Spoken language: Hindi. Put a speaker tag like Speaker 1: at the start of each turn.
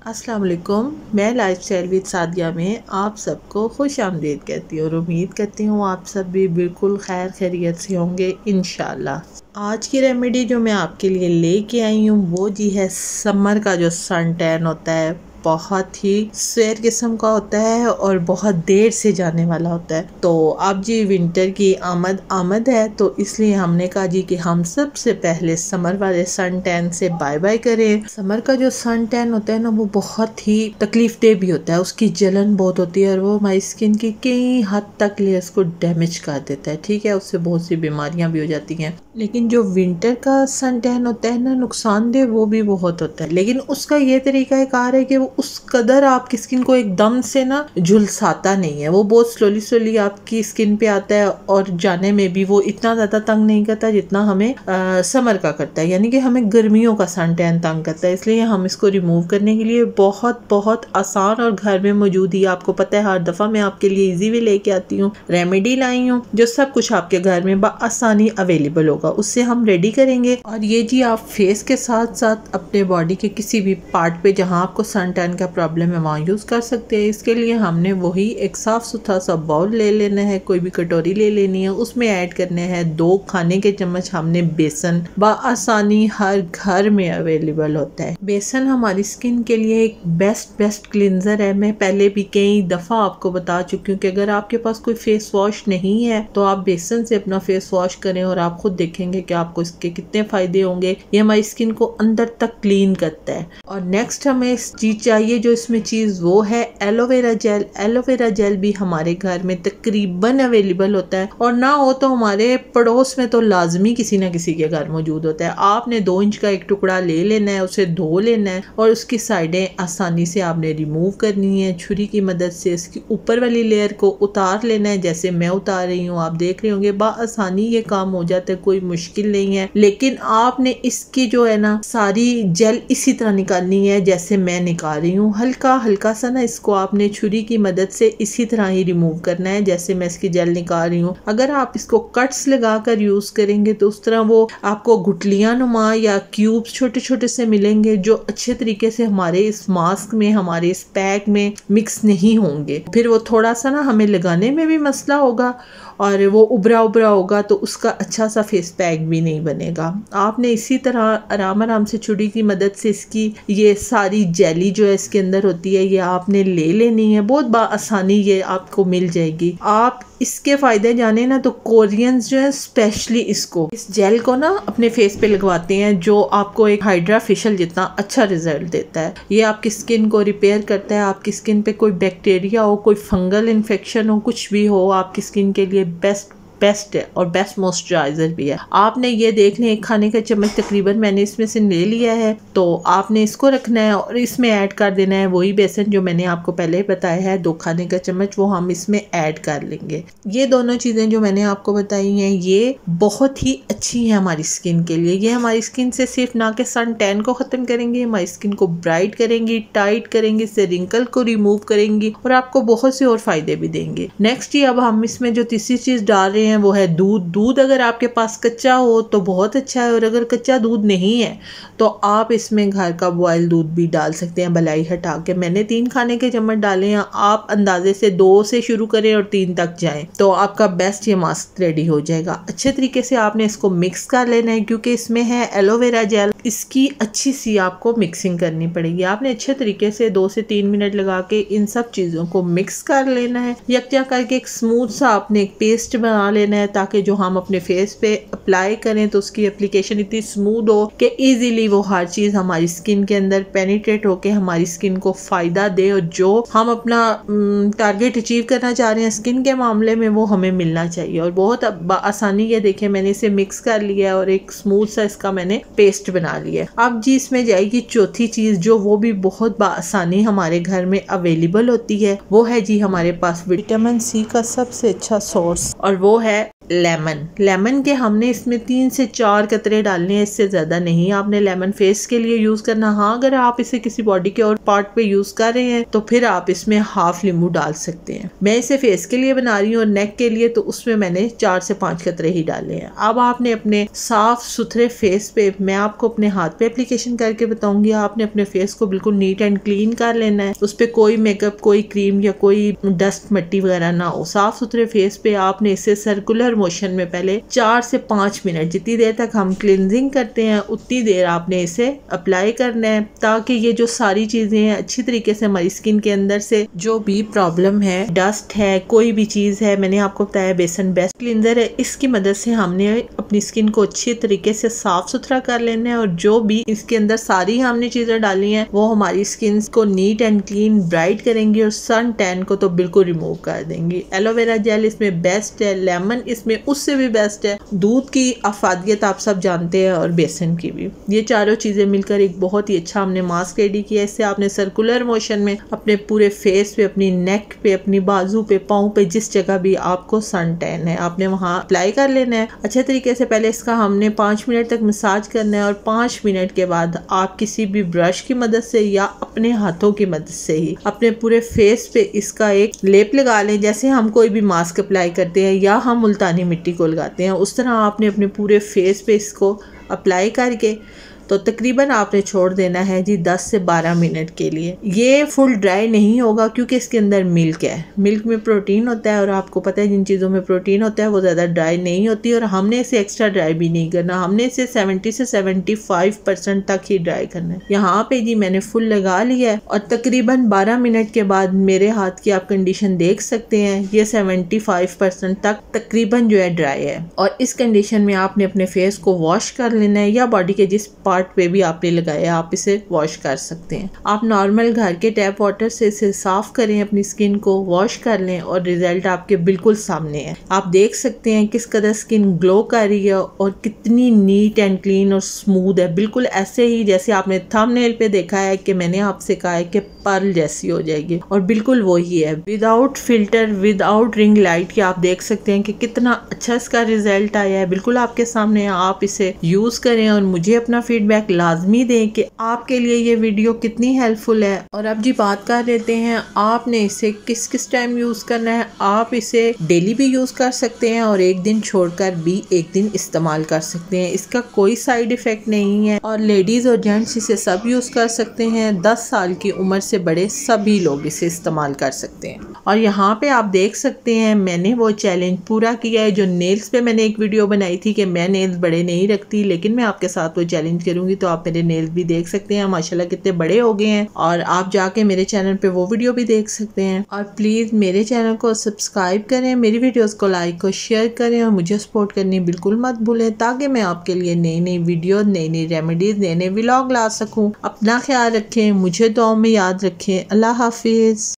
Speaker 1: अस्सलाम वालेकुम। मैं लाइफस्टाइल विद सादिया में आप सबको खुश आमदीद कहती हूँ और उम्मीद करती हूँ आप सब भी बिल्कुल खैर खैरियत से होंगे इंशाल्लाह। आज की रेमेडी जो मैं आपके लिए लेके आई हूँ वो जी है समर का जो सन टैन होता है, बहुत ही स्वेर किस्म का होता है और बहुत देर से जाने वाला होता है। तो अब जी विंटर की आमद है, तो इसलिए हमने कहा जी कि हम सबसे पहले समर वाले सन टैन से बाय बाय करें। समर का जो सन टैन होता है ना वो बहुत ही तकलीफ दे भी होता है, उसकी जलन बहुत होती है और वो हमारी स्किन की कई हद तक लेयर्स को डैमेज कर देता है। ठीक है, उससे बहुत सी बीमारियां भी हो जाती हैं। लेकिन जो विंटर का सन टैन होता है ना, नुकसानदेह वो भी बहुत होता है, लेकिन उसका ये तरीका कार है कि वो उस कदर आपकी स्किन को एकदम से ना झुलसाता नहीं है। वो बहुत स्लोली आपकी स्किन पे आता है और जाने में भी वो इतना ज़्यादा तंग नहीं करता जितना हमें समर का करता है, यानी कि हमें गर्मियों का सन टैन तंग करता है। इसलिए हम इसको रिमूव करने के लिए बहुत आसान और घर में मौजूद ही, आपको पता है हर दफ़ा मैं आपके लिए ईजी वे लेके आती हूँ, रेमेडी लाई हूँ जो सब कुछ आपके घर में बआसानी अवेलेबल होगा, उससे हम रेडी करेंगे। और ये जी आप फेस के साथ साथ अपने बॉडी के किसी भी पार्ट पे जहाँ आपको सन टैन का प्रॉब्लम है वहाँ यूज़ कर सकते हैं। इसके लिए हमने वही एक साफ सुथरा सा बाउल ले लेना है, कोई भी कटोरी ले लेनी है, उसमें ऐड करने हैं 2 खाने के चम्मच हमने बेसन, बआसानी हर घर में अवेलेबल होता है। बेसन हमारी स्किन के लिए एक बेस्ट क्लिनजर है। मैं पहले भी कई दफ़ा आपको बता चुकी हूँ कि अगर आपके पास कोई फेस वॉश नहीं है तो आप बेसन से अपना फेस वॉश करें और आप खुद देखेंगे कि आपको इसके कितने फायदे होंगे। ये हमारी स्किन को अंदर तक क्लीन करता है। और नेक्स्ट हमें चीज चाहिए जो इसमें चीज वो है एलोवेरा जेल। एलोवेरा जेल भी हमारे घर में तकरीबन अवेलेबल होता है, और ना हो तो हमारे पड़ोस में तो लाजमी किसी ना किसी के घर मौजूद होता है। आपने 2 इंच का एक टुकड़ा ले लेना है, उसे धो लेना है और उसकी साइडें आसानी से आपने रिमूव करनी है। छुरी की मदद से इसकी ऊपर वाली लेयर को उतार लेना है, जैसे मैं उतार रही हूँ, आप देख रहे होंगे बआसानी ये काम हो जाता है, कोई मुश्किल नहीं है। लेकिन आपने इसकी जो है ना सारी जेल इसी तरह निकालनी है जैसे मैं निकाल रही हूँ। हल्का सा ना इसको आपने छुरी की मदद से इसी तरह ही रिमूव करना है जैसे मैं इसकी जेल निकाल रही हूँ। अगर आप इसको कट्स लगाकर यूज करेंगे तो उस तरह वो आपको गुठलियां नुमा या क्यूब्स छोटे से मिलेंगे जो अच्छे तरीके से हमारे इस मास्क में, हमारे इस पैक में मिक्स नहीं होंगे। फिर वो थोड़ा सा ना हमें लगाने में भी मसला होगा और वो उभरा होगा तो उसका अच्छा सा फेस पैक भी नहीं बनेगा। आपने इसी तरह आराम से छुरी की मदद से इसकी ये सारी जेली जो है इसके अंदर होती है ये आपने ले लेनी है। बहुत बआसानी ये आपको मिल जाएगी। आप इसके फायदे जाने ना तो कोरियंस जो है स्पेशली इस जेल को ना अपने फेस पे लगवाते हैं, जो आपको एक हाइड्रा फेशियल जितना अच्छा रिजल्ट देता है। ये आपकी स्किन को रिपेयर करता है। आपकी स्किन पे कोई बैक्टीरिया हो, कोई फंगल इन्फेक्शन हो, कुछ भी हो, आपकी स्किन के लिए बेस्ट है और बेस्ट मॉइस्चराइजर भी है। आपने ये देख लें 1 खाने का चम्मच तकरीबन मैंने इसमें से ले लिया है, तो आपने इसको रखना है और इसमें ऐड कर देना है वही बेसन जो मैंने आपको पहले बताया है 2 खाने का चम्मच, वो हम इसमें ऐड कर लेंगे। ये दोनों चीज़ें जो मैंने आपको बताई हैं ये बहुत ही अच्छी हैं हमारी स्किन के लिए। ये हमारी स्किन से सिर्फ ना कि सन टैन को ख़त्म करेंगे, हमारी स्किन को ब्राइट करेंगी, टाइट करेंगी, इससे रिंकल को रिमूव करेंगी और आपको बहुत से और फायदे भी देंगे। नेक्स्ट ही अब हम इसमें जो तीसरी चीज़ डाल रहे हैं वो है दूध। अगर आपके पास कच्चा हो तो बहुत अच्छा है, और अगर कच्चा दूध नहीं है तो आप इसमें घर का बॉयल दूध भी डाल सकते हैं बलाई हटा के। मैंने 3 खाने के चम्मच डाले हैं, आप अंदाजे से 2 से शुरू करें और 3 तक जाएं तो आपका बेस्ट ये मास्क रेडी हो जाएगा। अच्छे तरीके से आपने इसको मिक्स कर लेना है क्योंकि इसमें है एलोवेरा जेल, इसकी अच्छी सी आपको मिक्सिंग करनी पड़ेगी। आपने अच्छे तरीके से 2 से 3 मिनट लगा के इन सब चीज़ों को मिक्स कर लेना है, यकजा करके एक स्मूथ सा आपने एक पेस्ट बना लेना है ताकि जो हम अपने फेस पे अप्लाई करें तो उसकी एप्लीकेशन इतनी स्मूथ हो कि इजीली वो हर चीज़ हमारी स्किन के अंदर पेनिट्रेट होके हमारी स्किन को फ़ायदा दे और जो हम अपना टारगेट अचीव करना चाह रहे हैं स्किन के मामले में वो हमें मिलना चाहिए। और बहुत आसानी ये देखें मैंने इसे मिक्स कर लिया और एक स्मूथ सा इसका मैंने पेस्ट बना लिया। अब जी इसमें जाएगी चौथी चीज़ जो वो भी बहुत आसानी हमारे घर में अवेलेबल होती है, वो है जी हमारे पास विटामिन सी का सबसे अच्छा सोर्स और वो है लेमन के हमने इसमें 3 से 4 कतरे डालने हैं, इससे ज़्यादा नहीं। आपने लेमन फेस के लिए यूज़ करना। हाँ, अगर आप इसे किसी बॉडी के और पार्ट पे यूज़ कर रहे हैं तो फिर आप इसमें हाफ नींबू डाल सकते हैं। मैं इसे फेस के लिए बना रही हूँ और नेक के लिए, तो उसमें मैंने 4 से 5 कतरे ही डाले हैं। अब आपने अपने साफ सुथरे फेस पे, मैं आपको अपने हाथ पे एप्लीकेशन करके बताऊंगी, आपने अपने फेस को बिल्कुल नीट एंड क्लीन कर लेना है। उस पर कोई मेकअप, कोई क्रीम या कोई डस्ट मट्टी वगैरह ना हो। साफ सुथरे फेस पे आपने इसे सर्कुलर मोशन में पहले 4 से 5 मिनट, जितनी देर तक हम क्लिनजिंग करते हैं उतनी देर आपने इसे अप्लाई करना है, ताकि ये जो सारी चीजें हैं अच्छी तरीके से हमारी स्किन के अंदर से जो भी प्रॉब्लम है, डस्ट है, कोई भी चीज है, मैंने आपको बताया बेसन बेस्ट क्लींजर है, इसकी मदद से हमने अपनी स्किन को अच्छी तरीके से साफ सुथरा कर लेना है। और जो भी इसके अंदर सारी हमने चीजें डाली हैं वो हमारी स्किन को नीट एंड क्लीन ब्राइट करेंगी और सन टैन को तो बिल्कुल रिमूव कर देंगी। एलोवेरा जेल इसमें बेस्ट है, लेमन इसमें उससे भी बेस्ट है, दूध की अफादियत आप सब जानते हैं और बेसन की भी। ये चारों चीजें मिलकर एक बहुत ही अच्छा हमने मास्क रेडी किया। इससे आपने सर्कुलर मोशन में अपने पूरे फेस पे, अपनी नेक पे, अपनी बाजू पे, पाँव पे, जिस जगह भी आपको सन टैन है आपने वहां अप्लाई कर लेना है अच्छे तरीके से। पहले इसका हमने 5 मिनट तक मसाज करना है और 5 मिनट के बाद आप किसी भी ब्रश की मदद से या अपने हाथों की मदद से ही अपने पूरे फेस पे इसका एक लेप लगा लें। जैसे हम कोई भी मास्क अप्लाई करते हैं या हम मुल्तानी मिट्टी को लगाते हैं, उस तरह आपने अपने पूरे फेस पे इसको अप्लाई करके तो तकरीबन आपने छोड़ देना है जी 10 से 12 मिनट के लिए। ये फुल ड्राई नहीं होगा क्योंकि इसके अंदर मिल्क है, मिल्क में प्रोटीन होता है और आपको पता है जिन चीज़ों में प्रोटीन होता है वो ज़्यादा ड्राई नहीं होती। और हमने इसे एक्स्ट्रा ड्राई भी नहीं करना, हमने इसे 70 से 75% तक ही ड्राई करना है। यहाँ पे जी मैंने फुल लगा लिया है और तकरीबन 12 मिनट के बाद मेरे हाथ की आप कंडीशन देख सकते हैं, ये 75% तक तकरीबन जो है ड्राई है। और इस कंडीशन में आपने अपने फेस को वॉश कर लेना है या बॉडी के जिस पार्ट पे भी आपने लगाया आप इसे वॉश कर सकते हैं। आप नॉर्मल घर के टैप वाटर से इसे साफ करें, अपनी स्किन को वॉश कर लें और रिजल्ट आपके बिल्कुल सामने है। आप देख सकते हैं किस कदर स्किन ग्लो कर रही है और कितनी नीट एंड क्लीन और स्मूथ है, बिल्कुल ऐसे ही जैसे आपने थंबनेल पे देखा है कि मैंने आपसे कहा है कि पर्ल जैसी हो जाएगी, और बिल्कुल वही है, without filter, without ring light की। आप देख सकते हैं कि कितना अच्छा इसका रिजल्ट आया है, बिल्कुल आपके सामने। आप इसे यूज करें और मुझे अपना फीडबैक लाजमी दें कि आपके लिए ये वीडियो कितनी हेल्पफुल है। और अब जी बात कर लेते हैं आपने इसे किस किस टाइम यूज करना है। आप इसे डेली भी यूज कर सकते हैं और एक दिन छोड़कर भी एक दिन इस्तेमाल कर सकते हैं, इसका कोई साइड इफेक्ट नहीं है। और लेडीज और जेंट्स इसे सब यूज कर सकते हैं, 10 साल की उम्र से बड़े सभी लोग इसे इस्तेमाल कर सकते हैं। और यहाँ पे आप देख सकते हैं मैंने वो चैलेंज पूरा किया है जो नेल्स पे मैंने एक वीडियो बनाई थी कि मैं नेल्स बड़े नहीं रखती, लेकिन मैं आपके साथ वो चैलेंज करूंगी तो आप मेरे नेल्स भी देख सकते हैं माशाल्लाह कितने बड़े हो गए हैं। और आप जाके मेरे चैनल पे वो वीडियो भी देख सकते हैं। और प्लीज मेरे चैनल को सब्सक्राइब करें, मेरी वीडियोस को लाइक और शेयर करें और मुझे सपोर्ट करनी बिल्कुल मत भूलें, ताकि मैं आपके लिए नई नई वीडियो, नई नई रेमेडीज, नए नए व्लॉग ला सकूं। अपना ख्याल रखें, मुझे दुआ में याद रखें। अल्लाह हाफिज।